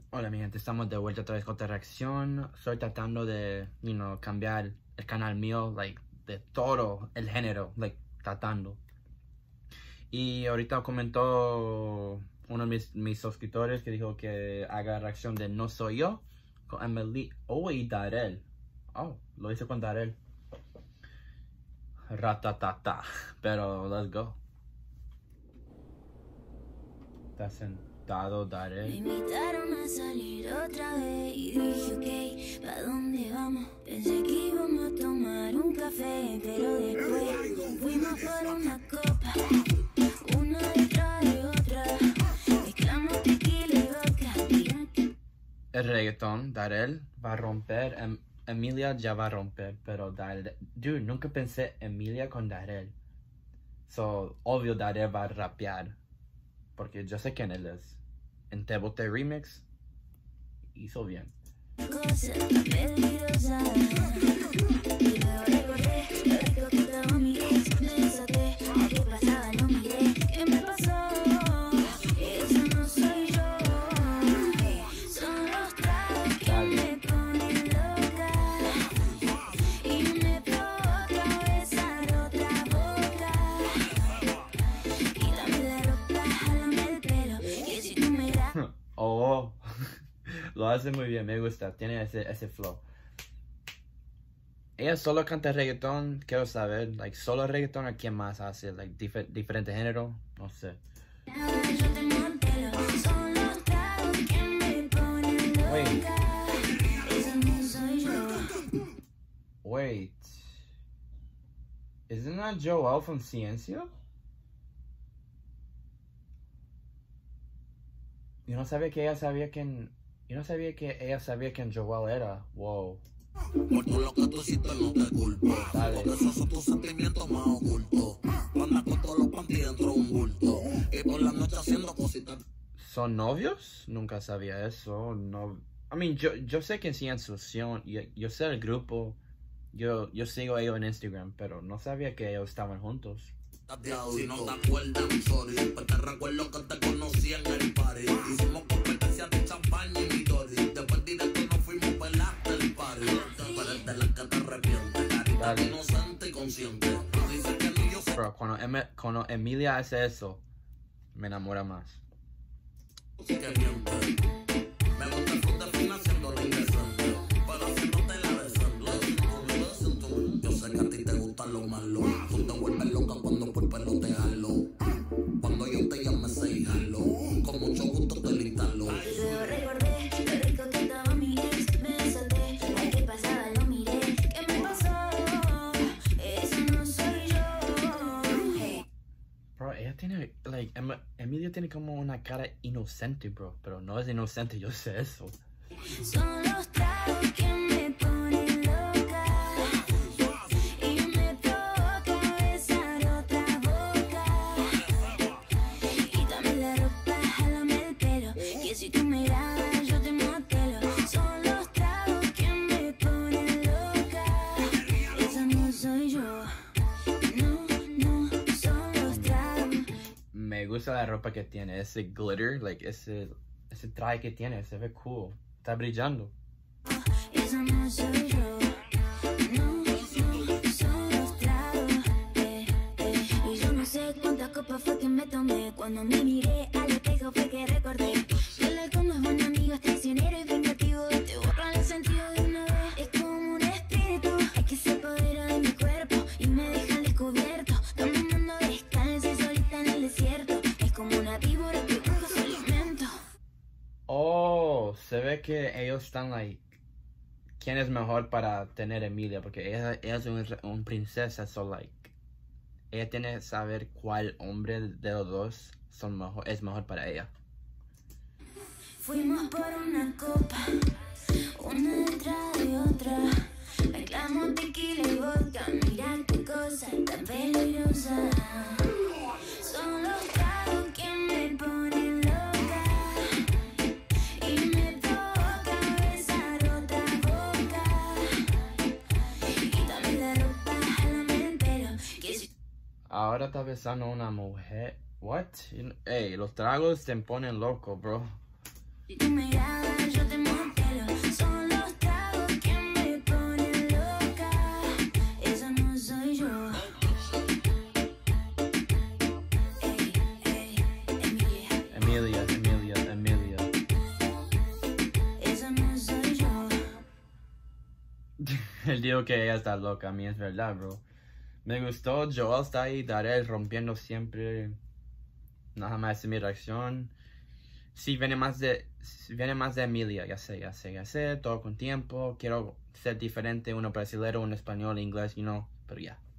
Hola mi gente, estamos de vuelta otra vez con otra reacción. Estoy tratando de, cambiar el canal mío, de todo el género, tratando. Y ahorita comentó uno de mis suscriptores que dijo que haga reacción de No Soy Yo con Emily y Darel. Oh, lo hice con Darel. Ratatata. Pero let's go. Está sentado Darel. Me invitaron a salir otra vez y dije ok, ¿pa' dónde vamos? Pensé que íbamos a tomar un café, pero después fuimos por una copa, una detrás de otra, mezclamos tequila y vodka. El reggaetón, Darel va a romper, Emilia ya va a romper, pero Darel, dude, nunca pensé Emilia con Darel. So, obvio Darel va a rapear, porque yo sé quién él es. En Te Boté Remix, hizo bien. Cosa peligrosa. Y luego recordé lo rico que estaba mi ex. Me desaté, a qué pasaba no miré. ¿Qué me pasó? Eso no soy yo. Son los tragos que me ponen loca y me provoca besar otra boca. Quítame la ropa, jálame el pelo, que si tú me das. Oh, lo hace muy bien, me gusta, tiene ese flow. Ella solo canta reggaetón, quiero saber, solo reggaetón, ¿a quién más hace? Diferente género, no sé. Wait, isn't that Joel from Ciencio? Yo no sabía que ella sabía quién Joel era. Wow. Por todo lo que tú hiciste no te culpo. Dale. Porque esos son tus sentimientos más ocultos. Anda con todos los panties dentro de un bulto. Y por la noche haciendo cositas. ¿Son novios? Nunca sabía eso. No. Yo sé que en Ciencio, yo sé el grupo. Yo sigo a ellos en Instagram, pero no sabía que ellos estaban juntos. Si no te acuerdas, I'm sorry. Pues te recuerdo que te conocí en el party. Hicimos competencia de champaña y Midori. Después directo nos fuimos pelaste el party. Pero es de la que te arrepientes. Carita inocente y consciente. Dice que ni yo sé. Pero cuando Emilia hace eso, me enamora más. Que miente. Me gusta el fondo fina haciendo la indecente. Pero haciéndote la decente. Yo sé que a ti te gusta lo malo. Tú te vuelves loca cuando por pelo te jalo. Cuando yo te llame say hello. Con mucho gusto te listalo. Luego recordé lo rico que estaba mi ex. Me desaté, a qué pasaba lo miré. ¿Qué me pasó? Eso no soy yo. Hey. Bro, ella tiene, Emilia tiene como una cara inocente, bro. Pero no es inocente, yo sé eso. Son los tragos que me ponen loca y me provoca besar otra boca. Quítame la ropa, jálame el pelo, que si tú me grabas yo te motelo. Son los tragos que me ponen loca. Esa no soy yo. No, no, son los tragos. Me gusta la ropa que tiene, ese glitter, ese traje que tiene, se ve cool. Está brillando. Esa no soy yo. No, no, son los tragos. Y yo no sé cuántas copas fue que me tomé. Cuando me miré al espejo fue que recordé que el alcohol no es buen amigo, es traicionero y vengativo. Te borra el sentido de una vez. Es como un espíritu, es que se apodera de mi cuerpo y me deja al descubierto. Caminando descalza y solita en el desierto. Es como una víbora que busca su alimento. Oh, se ve que ellos están ¿quién es mejor para tener Emilia? Porque ella es una princesa, ella tiene que saber cuál hombre de los dos es mejor para ella. Fuimos por una copa, una detrás de otra, mezclamos tequila y vodka. Mira qué cosa tan peligrosa. Son los tragos que me ponen loca y me provoca besar otra boca. Quítame la ropa, jálame el pelo, que si... Ahora está besando a una mujer. What? Ey, los tragos te ponen loco, bro. Si tú me grabas Él dijo que ella está loca, a mí es verdad, bro. Me gustó, Joel está ahí, Darrell rompiendo siempre. Nada más mi reacción. Sí, viene más de Emilia, ya sé, todo con tiempo. Quiero ser diferente, uno brasileño, uno español, inglés, pero ya.